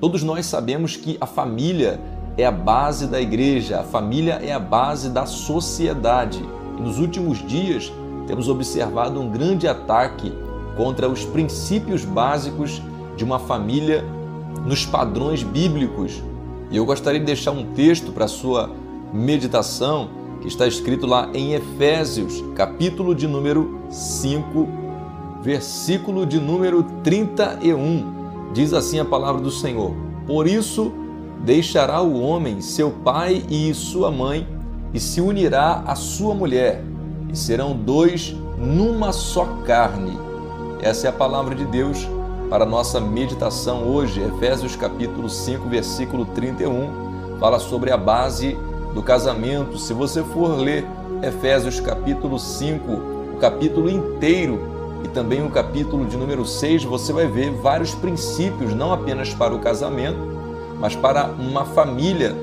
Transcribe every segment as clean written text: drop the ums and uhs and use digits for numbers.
Todos nós sabemos que a família é a base da igreja, a família é a base da sociedade. E nos últimos dias temos observado um grande ataque contra os princípios básicos de uma família nos padrões bíblicos. E eu gostaria de deixar um texto para a sua meditação, que está escrito lá em Efésios, capítulo de número 5, versículo de número 31. Diz assim a palavra do Senhor: por isso deixará o homem seu pai e sua mãe, e se unirá à sua mulher, e serão dois numa só carne. Essa é a palavra de Deus para a nossa meditação hoje. Efésios capítulo 5, versículo 31, fala sobre a base do casamento. Se você for ler Efésios capítulo 5, o capítulo inteiro, e também o capítulo de número 6, você vai ver vários princípios, não apenas para o casamento, mas para uma família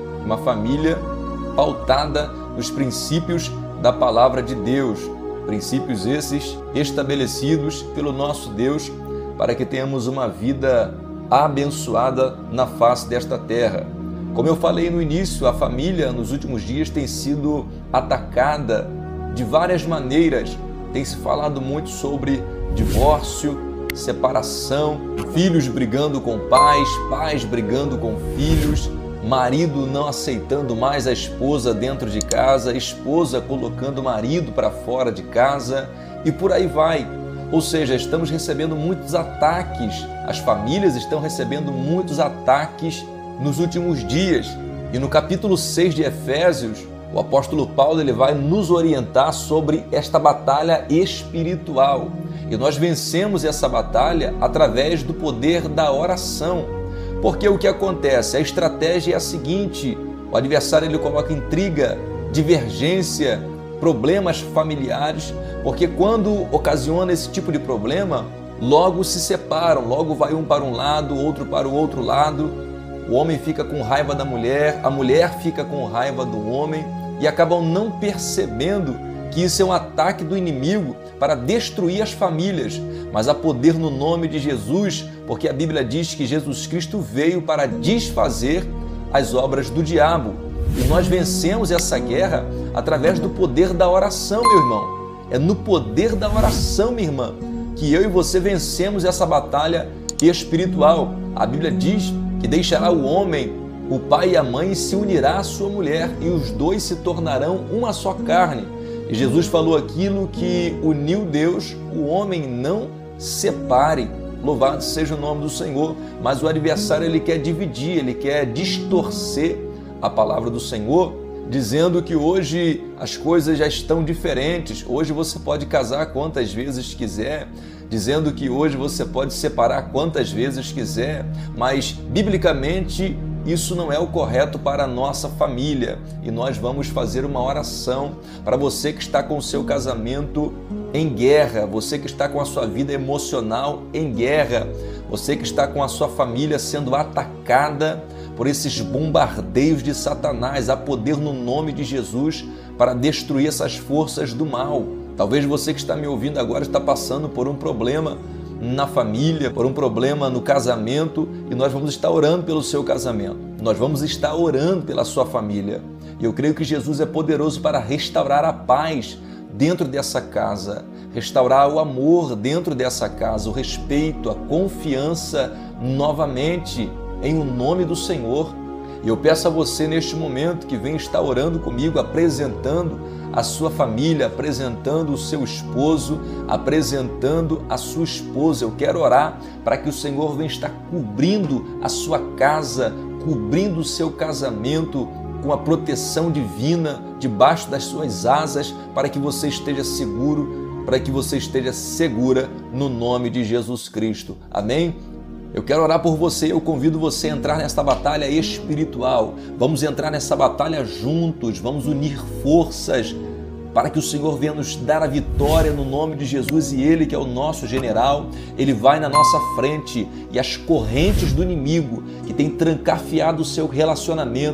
pautada nos princípios da palavra de Deus. Princípios esses estabelecidos pelo nosso Deus para que tenhamos uma vida abençoada na face desta terra. Como eu falei no início, a família nos últimos dias tem sido atacada de várias maneiras. Tem se falado muito sobre divórcio, separação, filhos brigando com pais, pais brigando com filhos, marido não aceitando mais a esposa dentro de casa, esposa colocando o marido para fora de casa e por aí vai. Ou seja, estamos recebendo muitos ataques, as famílias estão recebendo muitos ataques nos últimos dias. E no capítulo 6 de Efésios, o apóstolo Paulo ele vai nos orientar sobre esta batalha espiritual. E nós vencemos essa batalha através do poder da oração. Porque o que acontece? A estratégia é a seguinte: o adversário ele coloca intriga, divergência, problemas familiares, porque quando ocasiona esse tipo de problema, logo se separam, logo vai um para um lado, outro para o outro lado. O homem fica com raiva da mulher, a mulher fica com raiva do homem e acabam não percebendo que isso é um ataque do inimigo para destruir as famílias. Mas há poder no nome de Jesus, porque a Bíblia diz que Jesus Cristo veio para desfazer as obras do diabo. E nós vencemos essa guerra através do poder da oração, meu irmão. É no poder da oração, minha irmã, que eu e você vencemos essa batalha espiritual. A Bíblia diz que deixará o homem, o pai e a mãe, e se unirá à sua mulher, e os dois se tornarão uma só carne. E Jesus falou aquilo que uniu Deus, o homem não separe. Louvado seja o nome do Senhor. Mas o adversário ele quer dividir, ele quer distorcer a palavra do Senhor, dizendo que hoje as coisas já estão diferentes. Hoje você pode casar quantas vezes quiser, dizendo que hoje você pode separar quantas vezes quiser, mas biblicamente isso não é o correto para a nossa família. E nós vamos fazer uma oração para você que está com o seu casamento em guerra, você que está com a sua vida emocional em guerra, você que está com a sua família sendo atacada por esses bombardeios de Satanás. Há poder no nome de Jesus para destruir essas forças do mal. Talvez você que está me ouvindo agora está passando por um problema na família, por um problema no casamento, e nós vamos estar orando pelo seu casamento. Nós vamos estar orando pela sua família. E eu creio que Jesus é poderoso para restaurar a paz dentro dessa casa, restaurar o amor dentro dessa casa, o respeito, a confiança novamente em o nome do Senhor. E eu peço a você neste momento que vem estar orando comigo, apresentando a sua família, apresentando o seu esposo, apresentando a sua esposa. Eu quero orar para que o Senhor venha estar cobrindo a sua casa, cobrindo o seu casamento com a proteção divina debaixo das suas asas, para que você esteja seguro, para que você esteja segura no nome de Jesus Cristo. Amém? Eu quero orar por você, eu convido você a entrar nessa batalha espiritual. Vamos entrar nessa batalha juntos, vamos unir forças para que o Senhor venha nos dar a vitória no nome de Jesus. E Ele, que é o nosso general, Ele vai na nossa frente, e as correntes do inimigo que tem trancafiado o seu relacionamento,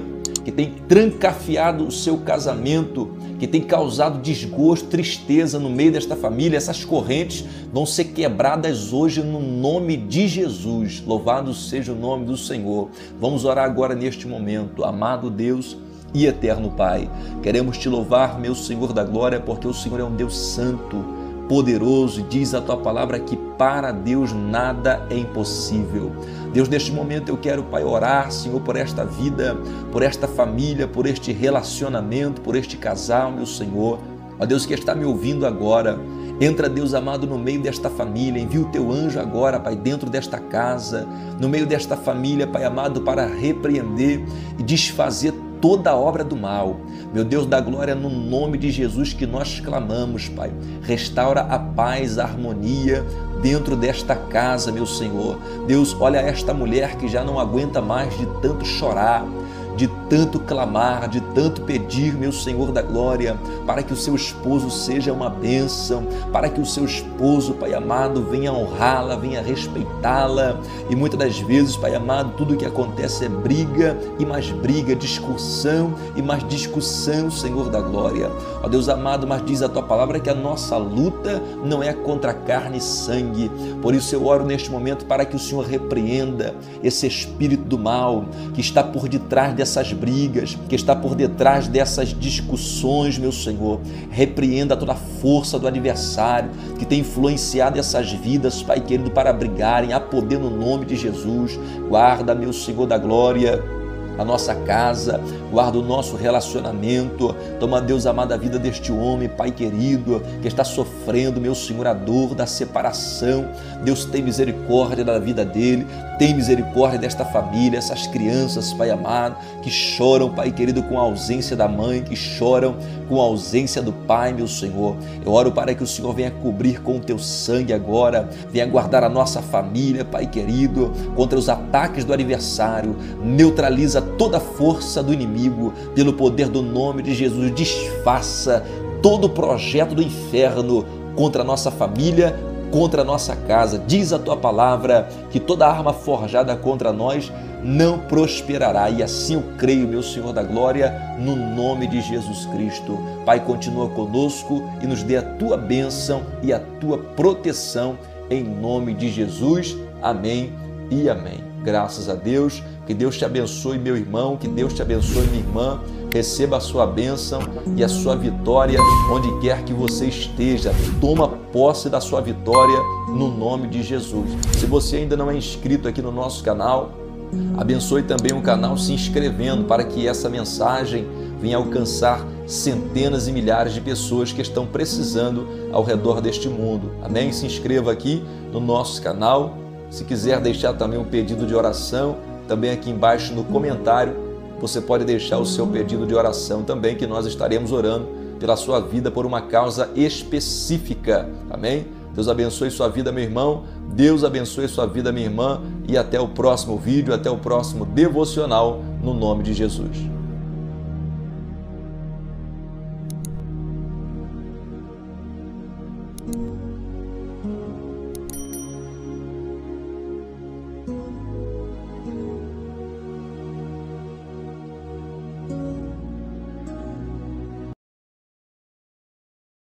que tem trancafiado o seu casamento, que tem causado desgosto, tristeza no meio desta família, essas correntes vão ser quebradas hoje no nome de Jesus. Louvado seja o nome do Senhor. Vamos orar agora neste momento. Amado Deus e eterno Pai, queremos te louvar, meu Senhor da glória, porque o Senhor é um Deus santo, poderoso, e diz a tua palavra que para Deus nada é impossível. Deus, neste momento eu quero, Pai, orar, Senhor, por esta vida, por esta família, por este relacionamento, por este casal, meu Senhor. Ó Deus que está me ouvindo agora, entra, Deus amado, no meio desta família, envia o teu anjo agora, Pai, dentro desta casa, no meio desta família, Pai amado, para repreender e desfazer toda a obra do mal. Meu Deus da glória, no nome de Jesus que nós clamamos, Pai, restaura a paz, a harmonia dentro desta casa, meu Senhor. Deus, olha esta mulher que já não aguenta mais de tanto chorar, de tanto clamar, de tanto pedir, meu Senhor da glória, para que o seu esposo seja uma bênção, para que o seu esposo, Pai amado, venha honrá-la, venha respeitá-la. E muitas das vezes, Pai amado, tudo o que acontece é briga e mais briga, discussão e mais discussão, Senhor da glória. Ó Deus amado, mas diz a tua palavra que a nossa luta não é contra carne e sangue. Por isso eu oro neste momento para que o Senhor repreenda esse espírito do mal que está por detrás dessas brigas, que está por detrás dessas discussões, meu Senhor. Repreenda toda a força do adversário que tem influenciado essas vidas, Pai querido, para brigarem, a poder no nome de Jesus. Guarda, meu Senhor da glória, a nossa casa, guarda o nosso relacionamento. Toma, Deus amado, a vida deste homem, Pai querido, que está sofrendo, meu Senhor, a dor da separação. Deus, tem misericórdia da vida dele, tem misericórdia desta família, essas crianças, Pai amado, que choram, Pai querido, com a ausência da mãe, que choram com a ausência do pai, meu Senhor. Eu oro para que o Senhor venha cobrir com o teu sangue agora, venha guardar a nossa família, Pai querido, contra os ataques do adversário. Neutraliza toda a força do inimigo, pelo poder do nome de Jesus. Desfaça todo o projeto do inferno contra a nossa família, contra a nossa casa. Diz a tua palavra que toda arma forjada contra nós não prosperará, e assim eu creio, meu Senhor da glória, no nome de Jesus Cristo. Pai, continua conosco e nos dê a tua bênção e a tua proteção, em nome de Jesus. Amém e amém. Graças a Deus. Que Deus te abençoe, meu irmão, que Deus te abençoe, minha irmã. Receba a sua bênção e a sua vitória onde quer que você esteja. Toma posse da sua vitória no nome de Jesus. Se você ainda não é inscrito aqui no nosso canal, abençoe também o canal se inscrevendo, para que essa mensagem venha alcançar centenas e milhares de pessoas que estão precisando ao redor deste mundo. Amém? Se inscreva aqui no nosso canal. Se quiser deixar também um pedido de oração, também aqui embaixo no comentário, você pode deixar o seu pedido de oração também, que nós estaremos orando pela sua vida, por uma causa específica. Amém? Deus abençoe sua vida, meu irmão. Deus abençoe sua vida, minha irmã. E até o próximo vídeo, até o próximo devocional, no nome de Jesus.